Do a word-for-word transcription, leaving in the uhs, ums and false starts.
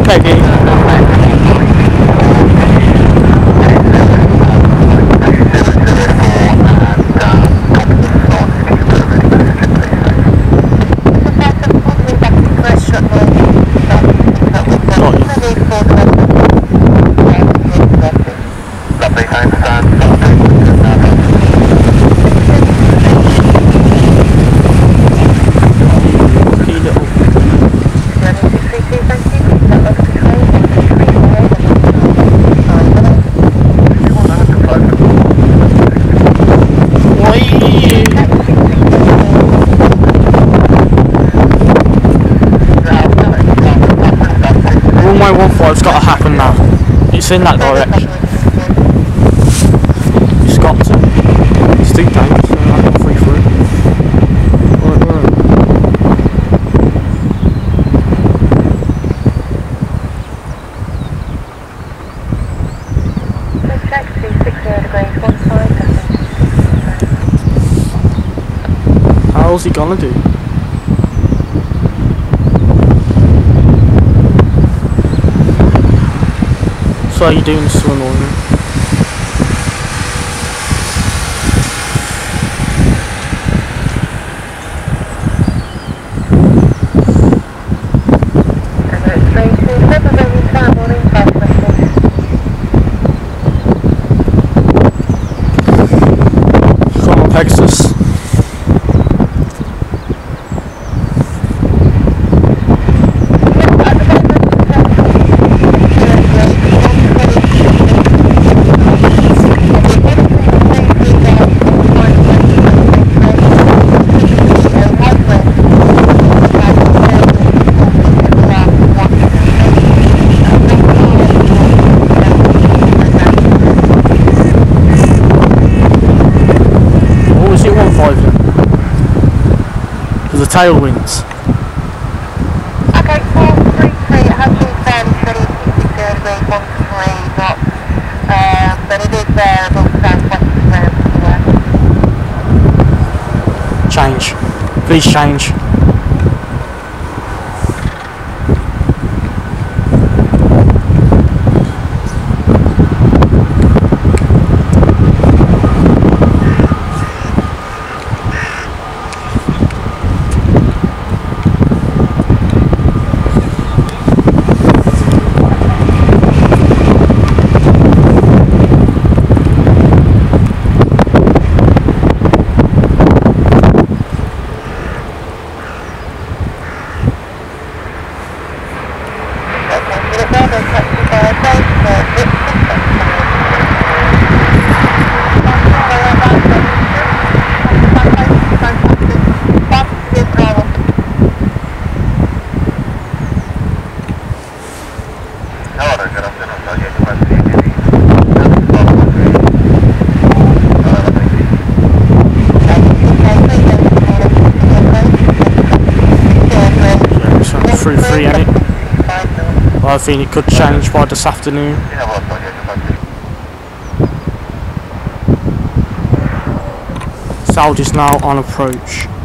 Peggy. It's got to happen now. It's in that direction. It's got to. It's too dangerous. So I can free through. Right, right. How's he gonna do? So how you doing this so annoying? Come on, Pegasus. The tailwinds. Okay, four three three, it has been fairly steady, zero degrees, one three knots, um, but it is variable southwest of Change. Please change. three three, ain't it? I think it could change by this afternoon. Salge is now on approach.